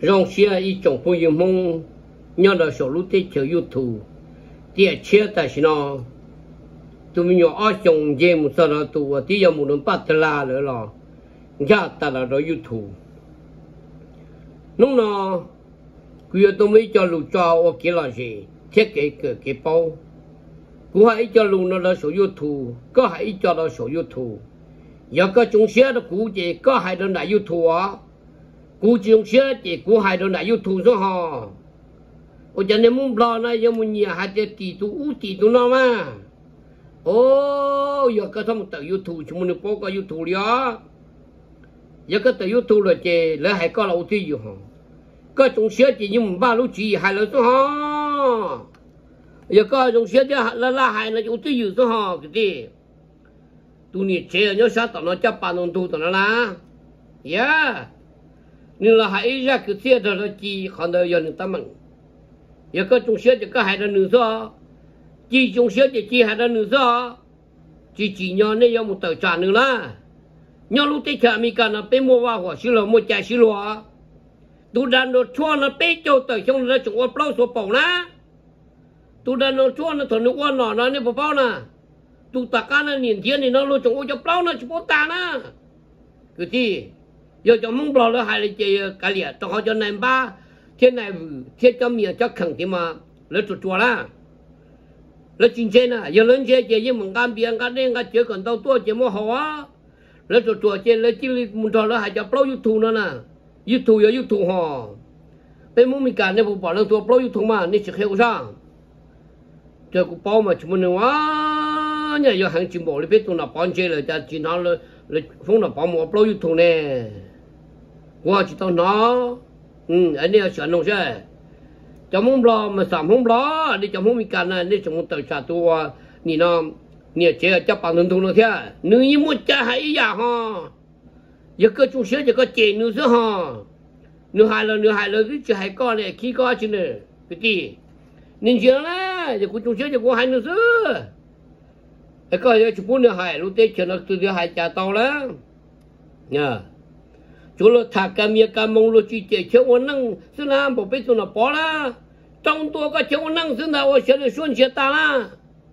rong xe ý chồng phụ yêu mong nhớ là số lúc tết chờ YouTube tiệt chia tại sao tụi mình nhỏ ở trong game một số đó tụi tí giờ một lần bắt la nữa là ra ta là đó YouTube lúc nào quý tụi mình cho lũ cho cái là gì thiết kế cái bao cũng hãy cho lũ nó là số YouTube có hãy cho nó số YouTube giờ có chúng xe đó cũng chỉ có hai đứa này YouTube á cũng chúng xe chỉ cũng hai đứa này YouTube thôi ha ở trên này muốn lo này giờ muốn nhà hai tỷ tu nó mà ô giờ có thông từ YouTube chúng mình có YouTube đó giờ có từ YouTube rồi chị lấy hai có là ưu tiên hả có chúng xe chỉ nhưng ba lũ chỉ hai lũ thôi ha giờ có chúng xe thì là hai là ưu tiên thôi ha cái gì tu nhiệt chế nhớ sao tao nó chấp bàn đồng tu tao nó là yeah nên là hãy ra cái xe đó là chỉ còn đời giờ người ta mừng giờ có chúng xe thì có hai đứa nữa sao chỉ chúng xe thì chỉ hai đứa nữa sao chỉ nhớ này giờ một tờ trả nữa là nhớ lúc tết cả mình cả nó bé mua vào hoặc xí lò mua chai xí lò tu đàn nó chua nó bé châu tờ trong nó chúng nó bao số bảo na tu đàn nó chua nó thuần nó quan nó này bảo na tu tất cả nó nhìn thiên thì nó lo chúng nó bao nó chỉ bảo ta na cái gì giờ cho mông bò nó hay là chỉ cái gì cho họ cho này ba thiên này thiên cho miệng cho khẳng thì mà nó chua la nó chính trên à giờ lớn chơi chỉ như một cam biển cái đen cái chơi còn tao tua chỉ mua hoa nó chua trên nó chỉ muốn cho nó hay cho bao YouTube nữa nè YouTube họ bên muốn mình cả này bộ bảo nó tua bao YouTube mà nên chỉ hiểu sao chơi cũng bao mà chúng mình quá nhà giờ hàng chim bò đi biết tụi nó bán chơi rồi chỉ nó là phong nó bao một bao YouTube nè qua chỉ tao nó anh này sợ nông chơi trong hôm lo mà sắm hôm lo đi trong hôm mình cả này đi trong một tờ trả tua nị nó nè chơi chấp bằng thùng nó thế nữ như một cha hay giả ha giờ cơ chúng sửa giờ có chơi nữ nữa ha nữ hai lần cái chơi hai con này khi có chứ nữa cái gì nên giờ này giờ chúng sửa giờ có hai nữ nữa cái coi giờ chụp nữa hai lúc tết chơi nó từ giờ hai cha tao đó nha chú lo thà cam ya cam mong lo chỉ chơi chơi ôn năng xin làm bộ biết tụi nó bỏ la trong tôi có chơi ôn năng xin nào ở chơi xuân chơi ta la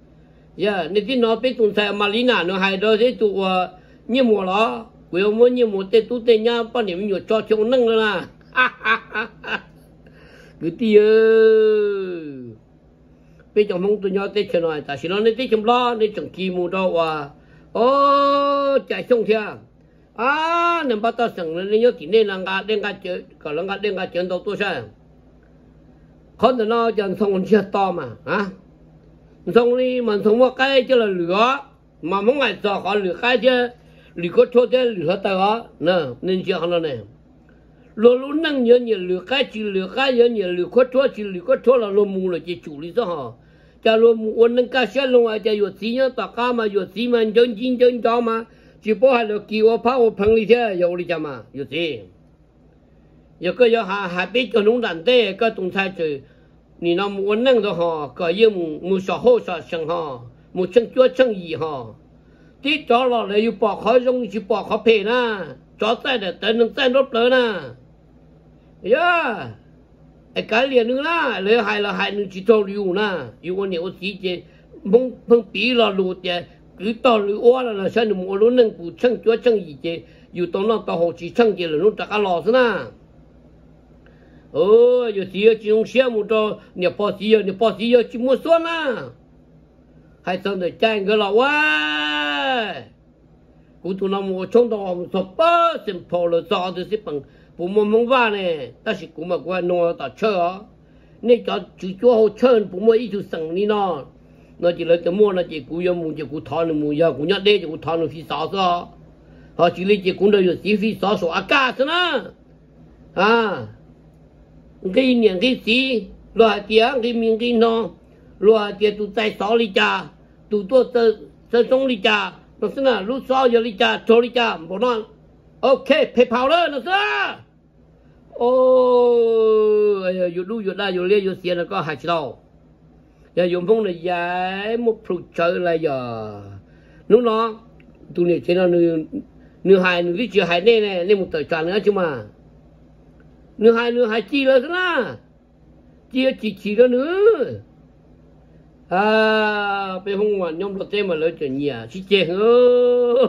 giờ nên tí nó biết tụi thầy Marina nó hay đó thế tụi như mùa đó quê ông như mùa tết tụi tết nhá bao nhiêu nhiều cho chơi ôn năng rồi nè cái tí bây giờ mong tụi nhỏ tết chơi nói ta xin nó nên tết chấm lo nên chẳng kỳ mùa đâu ô chạy xong theo nên bắt đầu sang nên nhớ kỹ nên là ngã chơi còn là ngã chơi đâu tôi sao con nó chẳng xong chưa to mà xong đi mà xong một cái chứ là lửa mà muốn ngày giờ họ lửa cái chứ lửa có chỗ chứ lửa tay đó nè nên chưa hắn này luôn năng nhớ nhiều lửa cái chỉ lửa cái nhớ nhiều lửa có chỗ chỉ lửa có chỗ là luôn mù là chỉ chủ lý sao họ cha luôn mù ôn năng cái xe luôn ai cha yuột xí nhớ tất cả mà yuột xí mà chân cho mà chỉ bảo hai lượt kiều pháo phăng đi thế rồi đi chăm mà yuột xí giờ cái giờ hai biết cho nông đàn tê cái tung thái chơi你那么能的哈，个也没少好少生哈，没成做成意哈，这找了来又把好容易把好赔呢，找在的等能在那了呢，呀，哎，改脸了啦，来还能去找旅游呢，如果你我直接碰比了路的，遇到旅游了，像你没路能不成做成意的，又到那到好去成的了，弄这个老是呢。有时这种项目到你报喜要去没算啦，还真的占个了喂，古都那么冲到我们说八成跑了早的是本不么梦话呢，但是古嘛古弄到车啊，你叫就做好车不么一就省你呢，那就来这么那就古要么就古谈了么呀，古伢的就古谈了非啥子啊，好就来就古那有是非啥说啊干什呢cái niệm cái gì loài tiếng cái miếng cái nó loài tiếng tụ tại sáu lý cha tụ tôi sơ sông lý cha nó xin là lúc sau giờ lý cha cho lý cha bọn nó ok phải phao đó nó sao dù đu dù đa dù lia dù xiên là có hai đâu giờ dùng phong này giải một phút chơi là giờ lúc đó tụ này trên nó nửa hai nửa lý chưa hai này một tờ tròn nữa chứ mà nữa hai chi là thế na chia chỉ đó nữa à bây hôm ngoài nhóm lót té mà lấy chuyện nhà chỉ chơi hơ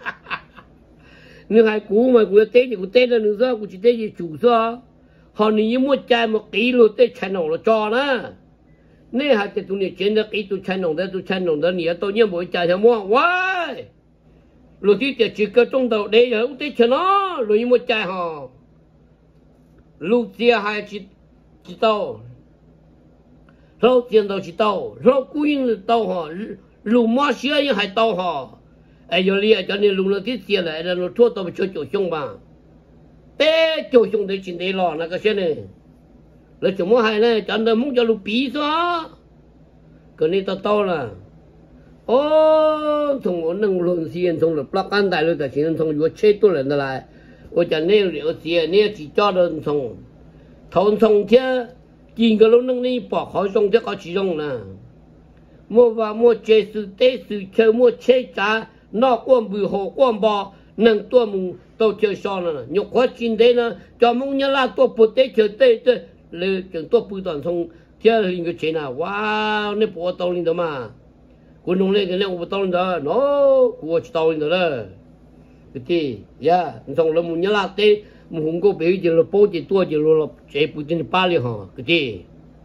nữa hai cú mà cú té thì cú té ra nữa sao cú chỉ té gì chủ sao họ nếu mua chai một ký luôn té chai nòng là cho na nè hai cái tụi này chuyện đó ký tụi chai nòng đó nhiều tôi nhớ mỗi chai theo mua wow rồi thì chỉ có trong đầu đây là té cho nó rồi mua chai họ lúc chia hai chỉ tàu rau tiền tàu chỉ tàu rau quyên là tàu họ lù mua xía như hai tàu họ ai giờ lia cho nên lù nó tiếc tiền lại là nó thua tàu cho chỗ chung mà té chỗ chung để chuyện đấy lò là cái chuyện này là chỗ mua hai này cho nên muốn cho lù bí sao cái này tàu là ô thằng nó nâng luôn xiên thằng là plug ăn đại luôn tại chỉ thằng vừa chết tôi là lại我讲那了解那几家的从天几个都能你把好送这个其中呢，莫话莫接受得受求莫切杂，那光不好光吧，能多么都接上了，肉块进的呢，专门人拉多不得就对，了就多不断从天那个钱啊，哇，那不道理的嘛，我弄那个那我不道理的，no，我知道理的了。cái gì, ya, xong rồi muốn nhớ lại thế, muốn không có biết gì là bố gì tua gì là chế bút trên ba liều hả, cái gì,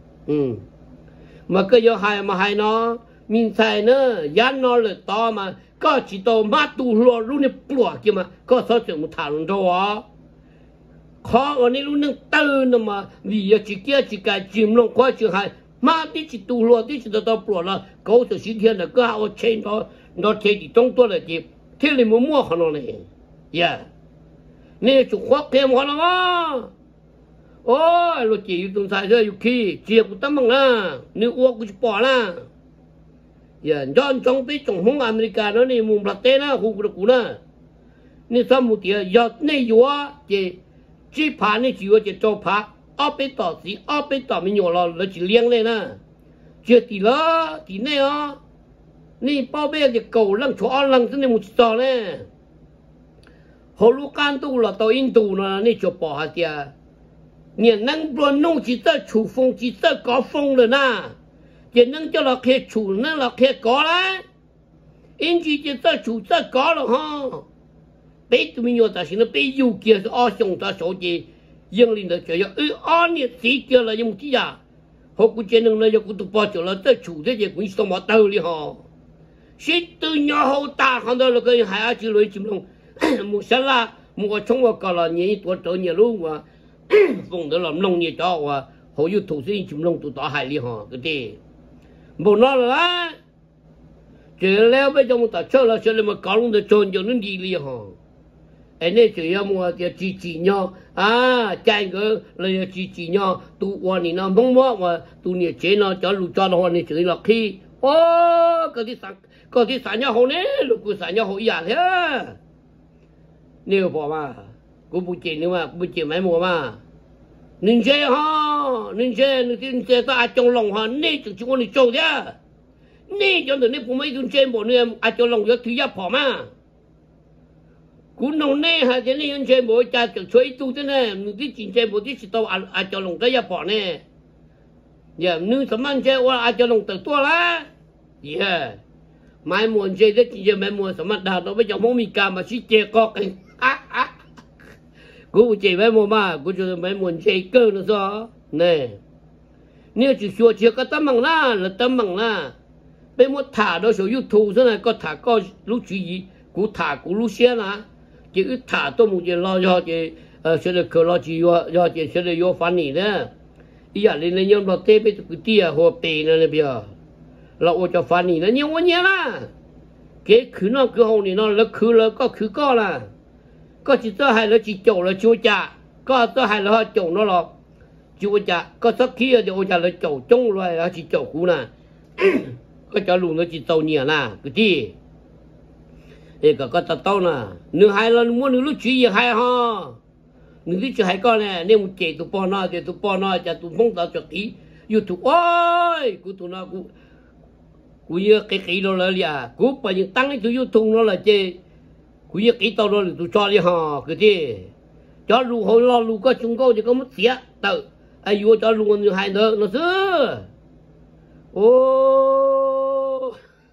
mà cái giờ hai nó, mình xài nữa, giá nó là to mà, có chỉ tao mát tu lo luôn này bùa kia mà, có sao chuyện một thằng luôn đâu á, khó ở đây luôn nâng tư nữa mà, vì chỉ kia chỉ cái chìm lòng quá chỉ hai, mát tí chỉ tu lo tí chỉ tao bùa là, câu từ xí thiên là cứ hao trên đó, nó chơi chỉ trong tôi là gì. thế là mua họ nó này, yeah, nè chụp khoác thêm họ nó, ôi, lúc chỉ dùng xài rồi, khi chia của tấm bằng na, nếu uống cũng bỏ na, yeah, John trong tí trong hông America nó này mua bát tê na, khu vực na, nè sao một tiếng, giờ này vừa chỉ phá này chỉ vừa chỉ cho phá, ở bên tỏ mình nhỏ là chỉ liang lên na, chưa thì này á. Ni bao bây giờ cầu lăng chỗ lăng thế này một trò này, họ lúc can tu là tàu Indo nó ni chỗ bỏ hạt tiền, nhà năng buôn nông chỉ sợ chủ phong chỉ sợ có phong rồi na, chỉ năng cho là khi chủ năng là khi có đấy, in chỉ sợ chủ sợ có rồi ha, bây tụi mình nhớ ta xin nó bây giờ kia ở trong ta số gì, riêng linh đó chơi ở nhiệt sĩ kia là dùng gì à, họ cũng chỉ năng là cũng tụi bỏ chỗ là sợ chủ thế gì cũng xong mà tàu đi ha. Sĩ từ nhỏ hậu ta không đâu là cái hai chữ lối chim lông một sáng là một trong một cái là nhỉ tuổi trở nhiều luôn mà vùng đó làm nông nhiều cho và hậu yêu thủ sĩ chim lông tụi tao hại li họ cái gì một nó là chỉ leo bây giờ một ta chơi là chơi là mà có luôn được trôn cho nó đi li họ anh ấy chỉ một cái chỉ nhau à chạy cái là chỉ nhau tụi quan này nó mong mong mà tụi nhiều chế nó cho lũ cho nó này chỉ là khi ô cái gì sản nhau hồ nè, lúc cứ sản nhau hồ giả thế, nhiều bỏ mà, cứ bút chì nữa mà, bút chì mấy mùa mà, nên chơi ta trong lòng họ nè, chúng con đi trâu thế, nè cho nên phụ mấy chúng chơi bộ nữa, trong lòng có thứ gì bỏ mà, cú nông nè hay thế này chơi bộ cha chở chuối tu thế này, những cái chơi bộ tí chỉ tao trong lòng cái gì bỏ nè, giờ nữ sắm ăn chơi qua trong lòng tự tua lá, yeah. Mai muốn chơi rất nhiều mai muốn sắm đào nó bây giờ mong mình cầm mà chỉ chơi có cái cú chơi mai mua mà cú chơi mai muốn chơi cơ nữa sao nè nếu chỉ xua chơi cái tấm bằng là tấm bằng là bây muốn thả đó số YouTube thế này có thả có lúc gì cú thả cú lúc xe là chỉ ít thả tôi muốn chơi lo cho chơi sẽ được cơ lo chỉ do chơi sẽ được vô phản nỉ nữa ý là lên nhau nó tê bây giờ cái tia hồ tê này bây giờ là ô cho phản nỉ nó nhiều quá nhiều là cái khứ nó cứ hậu này nó là khứ có là có chỉ cho hay là chỉ chậu là chúa cha có cho hay là họ chậu nó là chúa cha có sắc kia thì ô cha là chậu trong loài là chỉ chậu cũ nè có cho luôn nó chỉ tàu nhiều nè cái gì thì có tàu nè nếu hai lần muốn lúc chuyện gì hay ha nếu lúc chuyện hay con nè nếu một chị tụi bọn nó thì tụi bọn nó cho tụi phong tao cho kỹ YouTube ôi của tụi nó cú như cái đó là gì cú bây giờ tăng cái tụi YouTube nó là chơi cú như cái tao đó là tụi cho đi ha cái gì cho lù hồi lo lù có chúng cô thì có mất xía tự ai vô cho lù như hai nữa nó xưa ô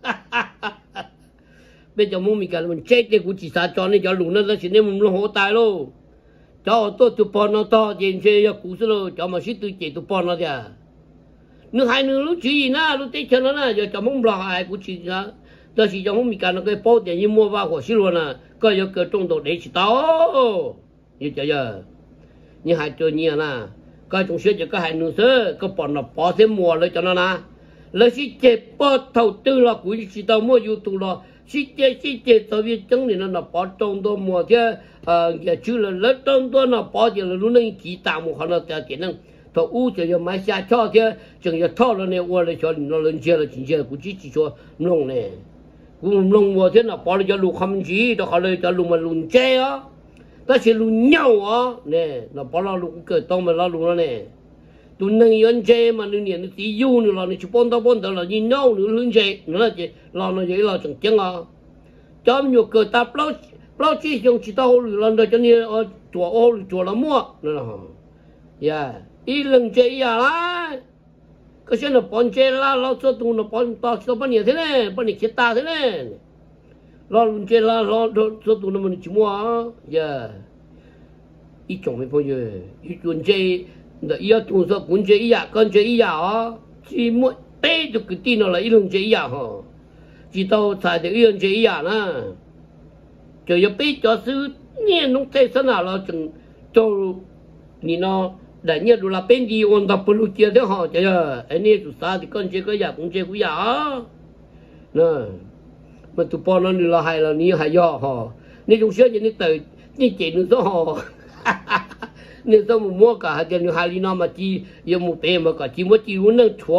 bây giờ muốn mình cả mình chết thì cũng chỉ xa cho nên cho lù nó chỉ nên mình nó hỗ tài luôn cho tôi tụi bọn nó to trên xe cũ rồi cho mà xí tôi chỉ tụi bọn nó kìa nước hai nước lúc chỉ na lúc tết cho nó na giờ cho mong lo ai cũng chỉ ra đó chỉ cho mong mình cả nó cái bao tiền như mua vào của xí luôn à có giờ cái trong đầu để chỉ tao như giờ như hai chơi nhiều na có trong xe chỉ có hai nước sơ có bọn nó bỏ thêm mua lấy cho nó na lấy xí chế bao đầu tư là cũng chỉ tao mua YouTube là xí chế tao biết chẳng thì nó bỏ trong đó mua thế giờ chứ là lấy trong đó nó bỏ thì là lúc này chỉ tạo một khoản là tiền năng thọ u cho máy xa cho thế chừng giờ thọ là này qua lại cho nó lên chơi là chính chơi cũng chỉ cho nông này cũng nông mua thế nào bỏ lại cho lù không chỉ đó họ lại cho lù mà lù chơi á đó chỉ lù nhau á nè nó bỏ là lù cái tông mà là lù nó nè tụi nông dân chơi mà nông dân tí du nữa là nó chỉ bốn đó là như nhau nữa lù chơi nữa là chỉ là nó vậy là chẳng chẳng à cho nhiều cơ ta bao chỉ dùng chỉ tao lần đầu cho nên chùa là mua nữa là ý lần chơi à lá cái chuyện là bọn chơi là lo cho tụi nó bọn tao cho bọn nhiều thế này bọn này chết ta thế này lo lần chơi là lo cho tụi nó mình chỉ mua yeah ý chồng mình bây giờ ý chuyện chơi để ý tụi nó cũng chơi ý à con chơi ý à chỉ mỗi tê được cái tin nó là ý lần chơi ý à hả chỉ tao xài được ý lần chơi ý à nè chơi bây cho sư nghe nó thấy thế nào là chừng cho ni nó đại nhất là bên gì ôn tập bự chia thế họ chứ anh ấy tụi sao thì con chơi cái gì cũng chơi cái gì nè mà tụi bọn nó là hay là ni hay do họ ni trong xưa như từ ni chỉ nữa số họ ni số một mua cả hai cái hai nó mà chi giờ một bé mà cả chi mua chi uống năng chua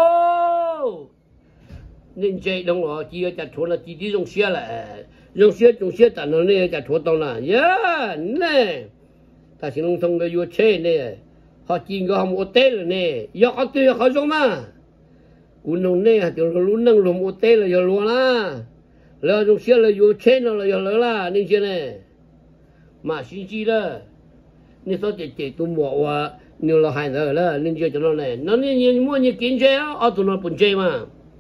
ô nên chơi đông rồi chi chặt chua là chi đi trong xưa là trong xưa tận nó này chặt chua tao là yeah nè ta chỉ nông thôn cái vua chơi nè họ chỉ có một tê rồi nè do họ tiêu họ giống mà cún nông nè thì luôn nâng luôn một tê là giờ luôn啦แล้วtrong xe là vua chơi nó là giờ lớn là nên chơi nè mà xin chi đó nên sao chỉ tụi mỏ và nhiều là hai giờ là nên chơi cho nó nè nó nên mua như kiến chơi á ở tụi nó bận chơi mà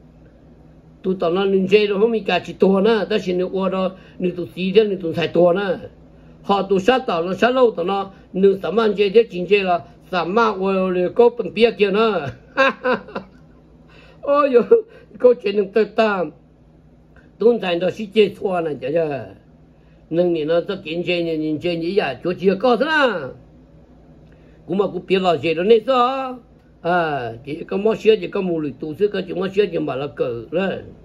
tụi tao nó nên chơi nó khôngมีการchỉตัวนะแต่สิ่งนี้ว่าเรานี่ตัวสีเดียวนี่ตัวใส่ตัวนะhọ tụ sát tàu nó sát lâu tàu nó nửa sắm ăn chơi thế chính chơi là sắm mà rồi có phần bia kia nữa ôi yo câu chuyện đừng tự tam tuân thành đó sĩ chơi thua này chứ nâng này nó rất kiến chơi nhìn chơi như vậy chỗ chia có thế nào cũng mà cũng biết là gì đó nên sao chỉ có món xưa chỉ có mù lưỡi tụ xưa có chỉ món xưa chỉ mà là cờ đấy